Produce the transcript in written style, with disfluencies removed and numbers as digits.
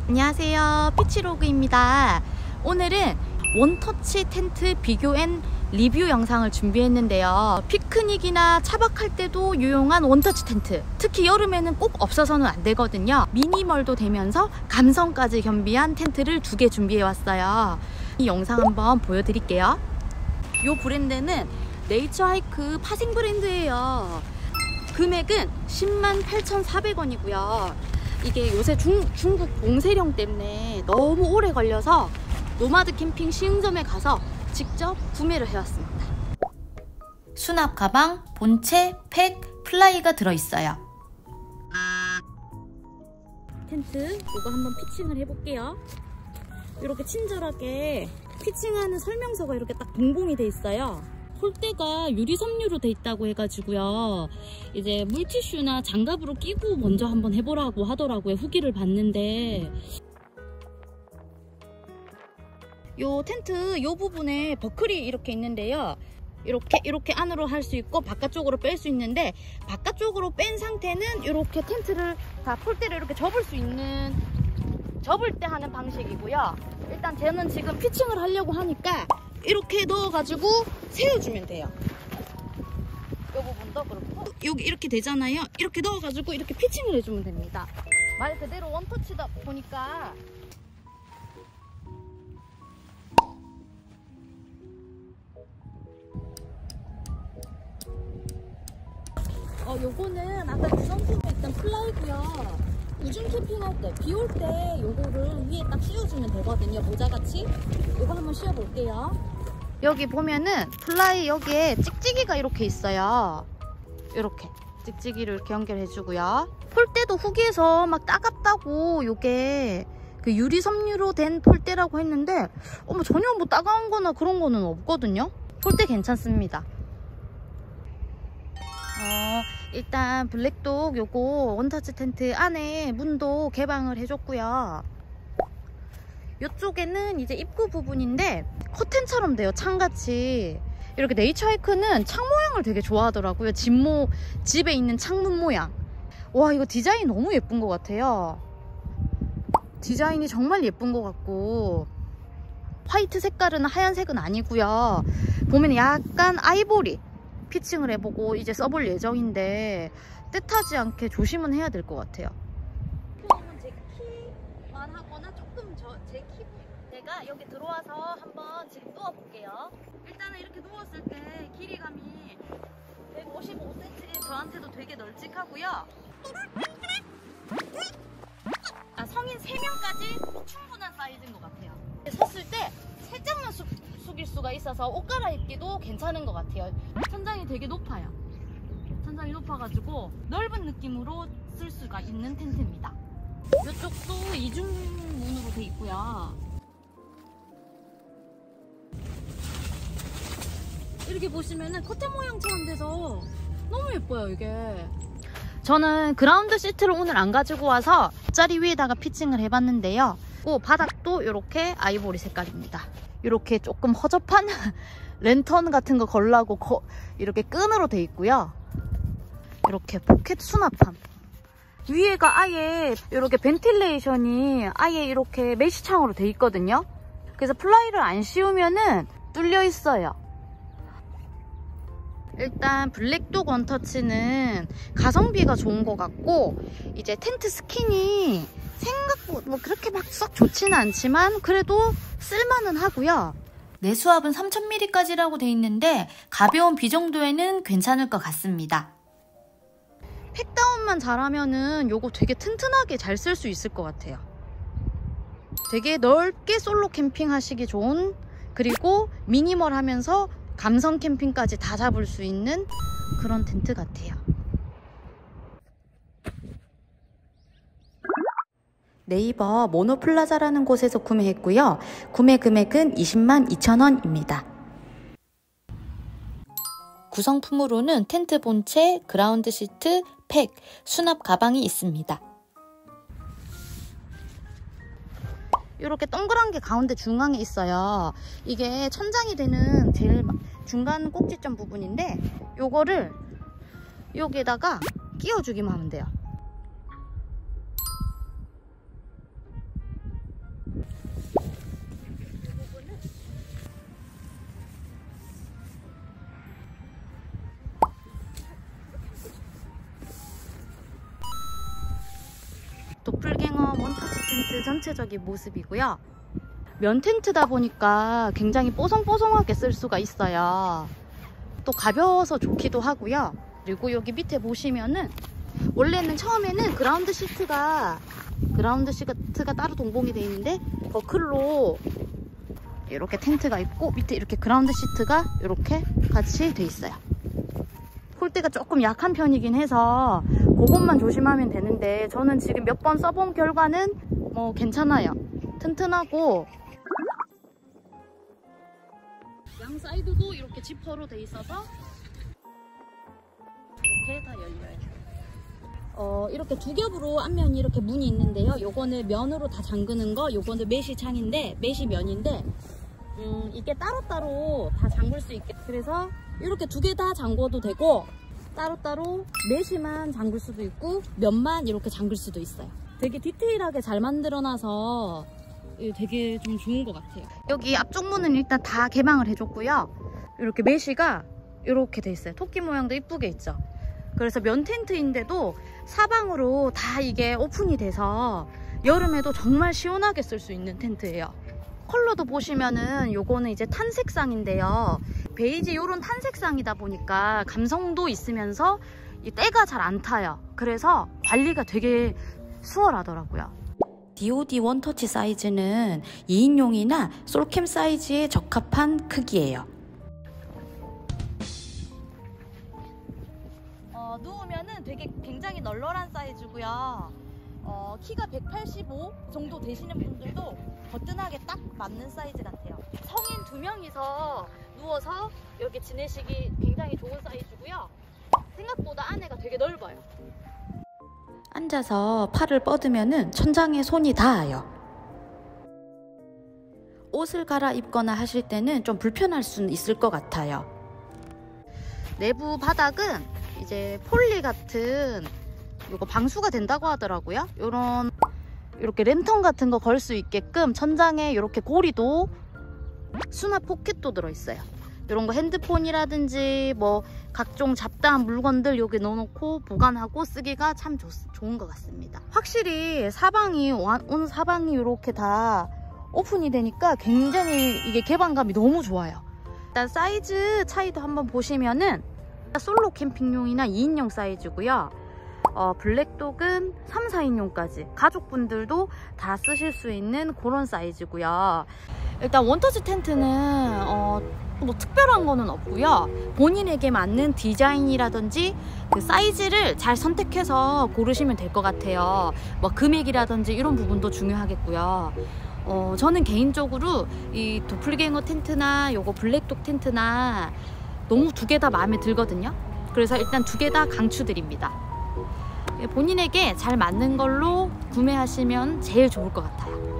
안녕하세요, 피치로그입니다. 오늘은 원터치 텐트 비교 앤 리뷰 영상을 준비했는데요. 피크닉이나 차박할 때도 유용한 원터치 텐트, 특히 여름에는 꼭 없어서는 안 되거든요. 미니멀도 되면서 감성까지 겸비한 텐트를 2개 준비해 왔어요. 이 영상 한번 보여드릴게요. 이 브랜드는 네이처하이크 파생 브랜드예요. 금액은 108,400원이고요 이게 요새 중국 봉쇄령 때문에 너무 오래 걸려서 노마드 캠핑 시흥점에 가서 직접 구매를 해왔습니다. 수납 가방, 본체, 팩, 플라이가 들어있어요. 텐트 이거 한번 피칭을 해볼게요. 이렇게 친절하게 피칭하는 설명서가 이렇게 딱 동봉이 돼 있어요. 폴대가 유리 섬유로 돼 있다고 해가지고요. 이제 물티슈나 장갑으로 끼고 먼저 한번 해보라고 하더라고요. 후기를 봤는데 요 텐트 요 부분에 버클이 이렇게 있는데요. 이렇게 안으로 할 수 있고 바깥쪽으로 뺄 수 있는데, 바깥쪽으로 뺀 상태는 이렇게 텐트를 다 폴대를 이렇게 접을 수 있는, 접을 때 하는 방식이고요. 일단 저는 지금 피칭을 하려고 하니까 이렇게 넣어가지고 세워주면 돼요. 이 부분도 그렇고 여기 이렇게 되잖아요. 이렇게 넣어가지고 이렇게 피칭을 해주면 됩니다. 말 그대로 원터치다 보니까 요거는 아까 구성품에 있던 플라이고요. 우중 캠핑할 때, 비 올 때 요거를 위에 딱 씌워주면 되거든요. 모자같이. 요거 한번 씌워볼게요. 여기 보면은 플라이 여기에 찍찍이가 이렇게 있어요. 이렇게 찍찍이를 이렇게 연결해주고요. 폴대도 후기에서 막 따갑다고, 요게 그 유리 섬유로 된 폴대라고 했는데 전혀 뭐 따가운 거나 그런 거는 없거든요. 폴대 괜찮습니다. 일단 블랙독 요거 원터치 텐트 안에 문도 개방을 해줬고요. 이쪽에는 이제 입구 부분인데 커튼처럼 돼요. 창같이. 이렇게 네이처하이크는 창 모양을 되게 좋아하더라고요. 집에 있는 창문 모양. 와, 이거 디자인 너무 예쁜 것 같아요. 디자인이 정말 예쁜 것 같고, 화이트 색깔은 하얀색은 아니고요. 보면 약간 아이보리 피칭을 해보고 이제 써볼 예정인데 뜻하지 않게 조심은 해야 될 것 같아요. 제 키만 하거나 조금 제 키, 제가 여기 들어와서 한번 지금 누워볼게요. 일단은 이렇게 누웠을 때 길이감이 155cm, 저한테도 되게 널찍하고요. 성인 3명까지 충분한 사이즈인 것 같아요. 섰을 때 살짝만 숙일 수가 있어서 옷 갈아입기도 괜찮은 것 같아요. 천장이 되게 높아요. 천장이 높아가지고 넓은 느낌으로 쓸 수가 있는 텐트입니다. 이쪽도 이중문으로 돼 있고요. 이렇게 보시면은 커튼 모양처럼 돼서 너무 예뻐요, 이게. 저는 그라운드 시트를 오늘 안 가지고 와서 돗자리 위에다가 피칭을 해봤는데요. 바닥도 이렇게 아이보리 색깔입니다. 이렇게 조금 허접한 랜턴 같은 거 걸라고 이렇게 끈으로 돼 있고요. 이렇게 포켓 수납함. 위에가 아예 이렇게 벤틸레이션이 아예 이렇게 메쉬창으로 돼 있거든요. 그래서 플라이를 안 씌우면은 뚫려 있어요. 일단 블랙독 원터치는 가성비가 좋은 것 같고, 이제 텐트 스킨이 생각보다 뭐 그렇게 막 썩 좋지는 않지만 그래도 쓸만은 하고요. 내수압은 3000ml까지라고 돼 있는데 가벼운 비 정도에는 괜찮을 것 같습니다. 팩다운만 잘하면은 요거 되게 튼튼하게 잘 쓸 수 있을 것 같아요. 되게 넓게 솔로 캠핑 하시기 좋은, 그리고 미니멀하면서 감성 캠핑까지 다 잡을 수 있는 그런 텐트 같아요. 네이버 모노플라자라는 곳에서 구매했고요. 구매 금액은 202,000원입니다. 구성품으로는 텐트 본체, 그라운드 시트, 팩, 수납 가방이 있습니다. 이렇게 동그란 게 가운데 중앙에 있어요. 이게 천장이 되는 제일 중간 꼭지점 부분인데, 요거를 여기에다가 끼워주기만 하면 돼요. 도플갱어 원터치 텐트 전체적인 모습이고요. 면 텐트다 보니까 굉장히 뽀송뽀송하게 쓸 수가 있어요. 또 가벼워서 좋기도 하고요. 그리고 여기 밑에 보시면은 원래는 처음에는 그라운드 시트가 따로 동봉이 되어 있는데 버클로 이렇게 텐트가 있고 밑에 이렇게 그라운드 시트가 이렇게 같이 돼 있어요. 폴대가 조금 약한 편이긴 해서 그것만 조심하면 되는데 저는 지금 몇 번 써본 결과는 뭐 괜찮아요. 튼튼하고 양 사이드도 이렇게 지퍼로 돼 있어서 이렇게 다 열려요. 이렇게 두 겹으로 앞면이 이렇게 문이 있는데요. 요거는 면으로 다 잠그는 거, 요거는 메시 창인데, 메시 면인데, 이게 따로따로 다 잠글 수 있게. 그래서 이렇게 두 개 다 잠궈도 되고, 따로따로 메시만 잠글 수도 있고, 면만 이렇게 잠글 수도 있어요. 되게 디테일하게 잘 만들어놔서 되게 좀 좋은 것 같아요. 여기 앞쪽 문은 일단 다 개방을 해줬고요. 이렇게 메시가 이렇게 돼 있어요. 토끼 모양도 이쁘게 있죠. 그래서 면 텐트인데도 사방으로 다 이게 오픈이 돼서 여름에도 정말 시원하게 쓸 수 있는 텐트예요. 컬러도 보시면은 요거는 이제 탄색상인데요. 베이지 요런 탄색상이다 보니까 감성도 있으면서 이 때가 잘 안 타요. 그래서 관리가 되게 수월하더라고요. DOD 원터치 사이즈는 2인용이나 솔캠 사이즈에 적합한 크기예요. 누우면은 되게 굉장히 널널한 사이즈고요. 키가 185 정도 되시는 분들도 거뜬하게 딱 맞는 사이즈 같아요. 성인 2명이서 누워서 여기 지내시기 굉장히 좋은 사이즈고요. 생각보다 안에가 되게 넓어요. 앉아서 팔을 뻗으면은 천장에 손이 닿아요. 옷을 갈아입거나 하실 때는 좀 불편할 수는 있을 것 같아요. 내부 바닥은 이제 폴리 같은 이거 방수가 된다고 하더라고요. 이렇게 랜턴 같은 거 걸 수 있게끔 천장에 이렇게 고리도 수납 포켓도 들어있어요. 이런 거 핸드폰이라든지 뭐 각종 잡다한 물건들 여기 넣어놓고 보관하고 쓰기가 참 좋은 것 같습니다. 확실히 사방이 온 사방이 이렇게 다 오픈이 되니까 굉장히 이게 개방감이 너무 좋아요. 일단 사이즈 차이도 한번 보시면은 솔로 캠핑용이나 2인용 사이즈고요. 블랙독은 3, 4인용까지 가족분들도 다 쓰실 수 있는 그런 사이즈고요. 일단 원터치 텐트는 뭐 특별한 거는 없고요. 본인에게 맞는 디자인이라든지 그 사이즈를 잘 선택해서 고르시면 될 것 같아요. 뭐 금액이라든지 이런 부분도 중요하겠고요. 저는 개인적으로 이 도플갱어 텐트나 요거 블랙독 텐트나 너무 두 개 다 마음에 들거든요. 그래서 일단 두 개 다 강추드립니다. 본인에게 잘 맞는 걸로 구매하시면 제일 좋을 것 같아요.